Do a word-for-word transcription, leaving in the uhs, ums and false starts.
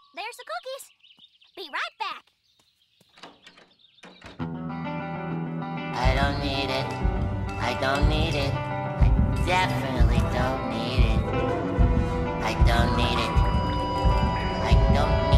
There's the cookies. Be right back. I don't need it. I don't need it. I definitely don't need it. I don't need it. I don't